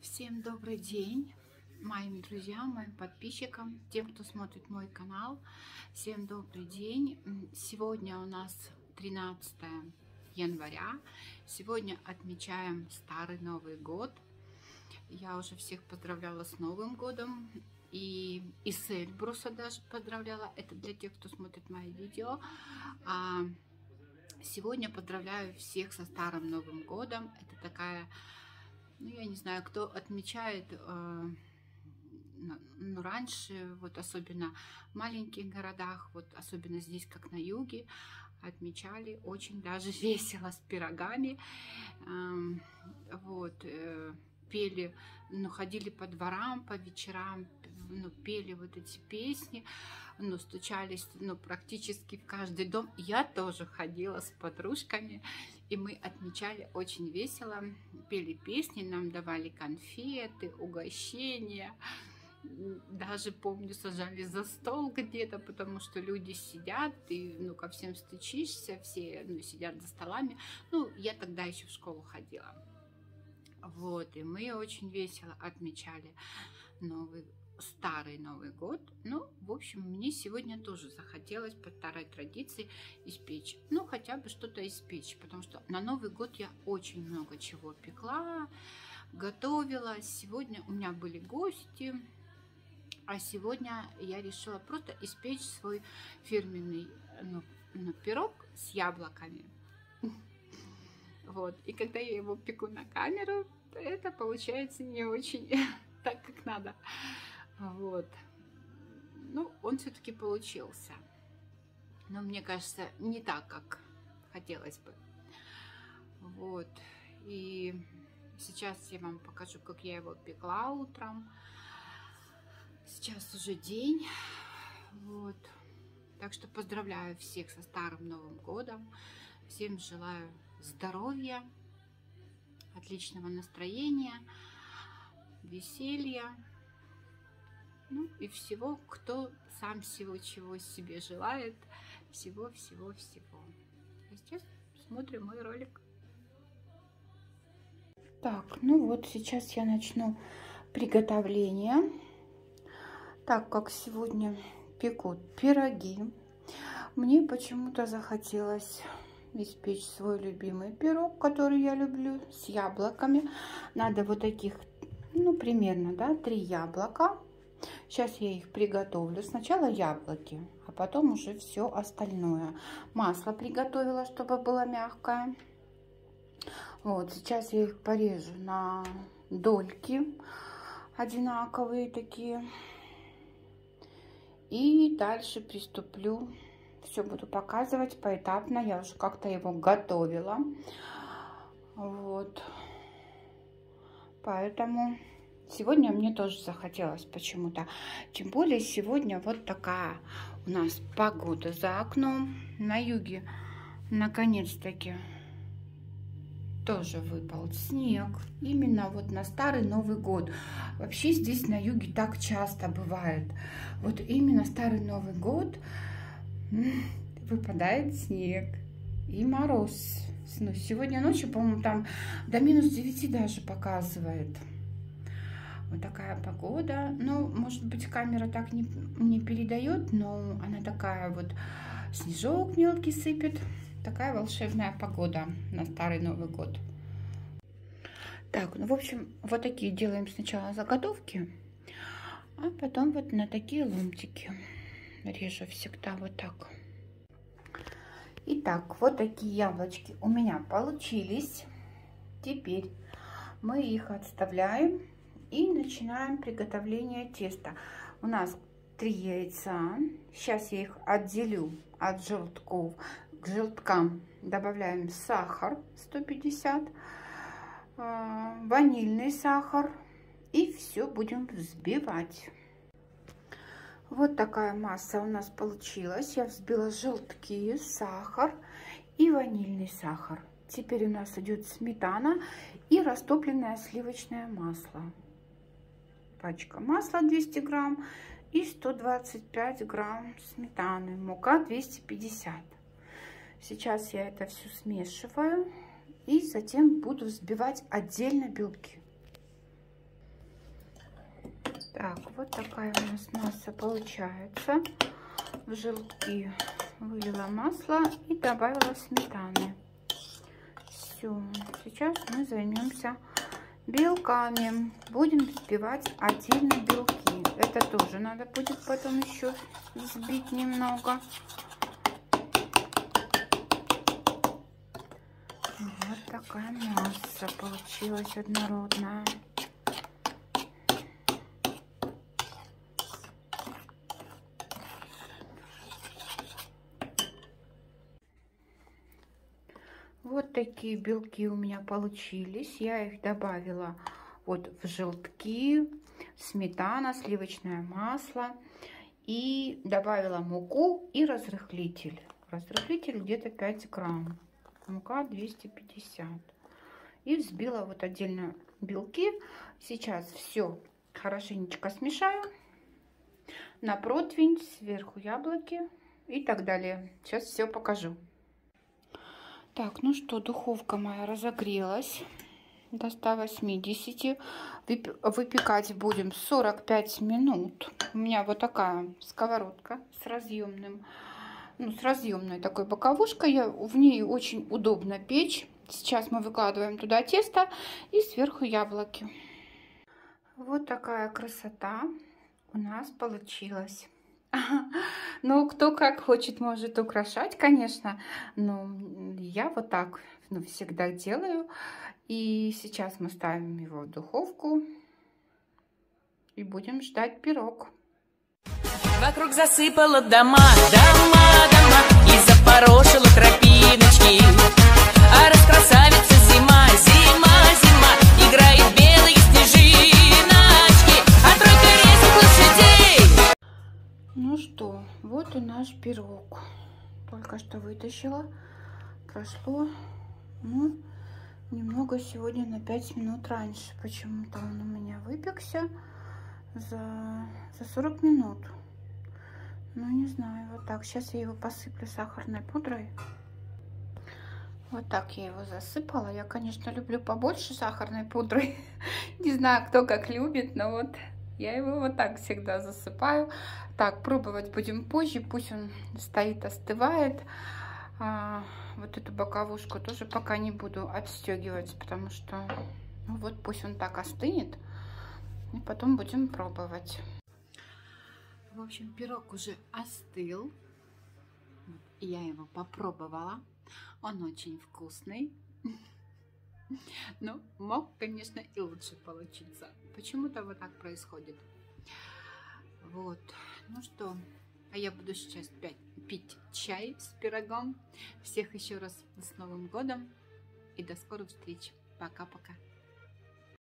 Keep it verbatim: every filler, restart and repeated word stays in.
Всем добрый день, моим друзьям, моим подписчикам, тем, кто смотрит мой канал. Всем добрый день. Сегодня у нас тринадцатое января. Сегодня отмечаем Старый Новый год. Я уже всех поздравляла с Новым годом. И из Эльбруса даже поздравляла. Это для тех, кто смотрит мои видео. А сегодня поздравляю всех со Старым Новым годом. Это такая... Ну, я не знаю, кто отмечает, э, ну, раньше, вот особенно в маленьких городах, вот особенно здесь, как на юге, отмечали очень даже весело с пирогами, э, вот, э, пели, ну, ходили по дворам, по вечерам, ну, пели вот эти песни, ну, стучались, ну, практически в каждый дом. Я тоже ходила с подружками, и мы отмечали очень весело, пели песни, нам давали конфеты, угощения. Даже, помню, сажали за стол где-то, потому что люди сидят, и, ну, ко всем стучишься, все, ну, сидят за столами. Ну, я тогда еще в школу ходила. Вот, и мы очень весело отмечали Новый Старый Новый год. Ну, в общем, мне сегодня тоже захотелось по старой традиции испечь. Ну, хотя бы что-то испечь, потому что на Новый год я очень много чего пекла, готовила. Сегодня у меня были гости, а сегодня я решила просто испечь свой фирменный, ну, ну, пирог с яблоками. Вот, и когда я его пеку на камеру, это получается не очень так, как надо. Вот. Ну, он все-таки получился. Но мне кажется, не так, как хотелось бы. Вот. И сейчас я вам покажу, как я его пекла утром. Сейчас уже день. Вот. Так что поздравляю всех со Старым Новым годом. Всем желаю здоровья, отличного настроения, веселья. Ну и всего, кто сам всего чего себе желает, всего-всего-всего. А сейчас смотрим мой ролик. Так, ну вот сейчас я начну приготовление. Так как сегодня пекут пироги, мне почему-то захотелось испечь свой любимый пирог, который я люблю, с яблоками. Надо вот таких, ну примерно, да, три яблока. Сейчас я их приготовлю. Сначала яблоки, а потом уже все остальное. Масло приготовила, чтобы было мягкое. Вот, сейчас я их порежу на дольки одинаковые такие. И дальше приступлю. Все буду показывать поэтапно. Я уже как-то его готовила. Вот. Поэтому... Сегодня мне тоже захотелось почему-то. Тем более сегодня вот такая у нас погода за окном. На юге наконец-таки тоже выпал снег. Именно вот на Старый Новый год. Вообще здесь на юге так часто бывает. Вот именно Старый Новый год выпадает снег и мороз. Ну, сегодня ночью, по-моему, там до минус девяти даже показывает. Вот такая погода. Ну, может быть, камера так не, не передает, но она такая вот, снежок мелкий сыпет. Такая волшебная погода на Старый Новый год. Так, ну, в общем, вот такие делаем сначала заготовки, а потом вот на такие ломтики режу всегда вот так. Итак, вот такие яблочки у меня получились. Теперь мы их отставляем. И начинаем приготовление теста. У нас три яйца. Сейчас я их отделю от желтков. К желткам добавляем сахар сто пятьдесят, ванильный сахар. И все будем взбивать. Вот такая масса у нас получилась. Я взбила желтки, сахар и ванильный сахар. Теперь у нас идет сметана и растопленное сливочное масло. Пачка масла двести грамм и сто двадцать пять грамм сметаны, мука двести пятьдесят. Сейчас я это все смешиваю и затем буду взбивать отдельно белки. Так, вот такая у нас масса получается. В желтки вылила масло и добавила сметаны. Все, сейчас мы займемся белками. Будем взбивать отдельно белки. Это тоже надо будет потом еще взбить немного. Вот такая масса получилась однородная. Вот такие белки у меня получились. Я их добавила вот в желтки, сметана, сливочное масло. И добавила муку и разрыхлитель. Разрыхлитель где-то пять грамм. Мука двести пятьдесят. И взбила вот отдельно белки. Сейчас все хорошенечко смешаю. На противень, сверху яблоки и так далее. Сейчас все покажу. Так, ну что, духовка моя разогрелась до ста восьмидесяти. Выпекать будем сорок пять минут. У меня вот такая сковородка с разъемным, ну, с разъемной такой боковушкой. Я, в ней очень удобно печь. Сейчас мы выкладываем туда тесто и сверху яблоки. Вот такая красота у нас получилась. Ну, кто как хочет, может украшать, конечно. Но я вот так, ну, всегда делаю. И сейчас мы ставим его в духовку. И будем ждать пирог. Вокруг засыпала дома, дома, дома. И запорошила тропиночки. А раскрасавица зима, зима, зима. Играет белые снежиночки. А тройка резных лошадей. Ну что, вот и наш пирог. Только что вытащила. Прошло, ну, немного сегодня на пять минут раньше. Почему-то он у меня выпекся за, за сорок минут. Ну, не знаю, вот так. Сейчас я его посыплю сахарной пудрой. Вот так я его засыпала. Я, конечно, люблю побольше сахарной пудры. Не знаю, кто как любит, но вот я его вот так всегда засыпаю. Так, пробовать будем позже. Пусть он стоит, остывает. А, вот эту боковушку тоже пока не буду отстегивать, потому что, ну, вот пусть он так остынет. И потом будем пробовать. В общем, пирог уже остыл. Я его попробовала. Он очень вкусный. Но мог, конечно, и лучше получиться. Почему-то вот так происходит. Вот. Ну что, а я буду сейчас пить чай с пирогом. Всех еще раз с Новым годом. И до скорых встреч. Пока-пока.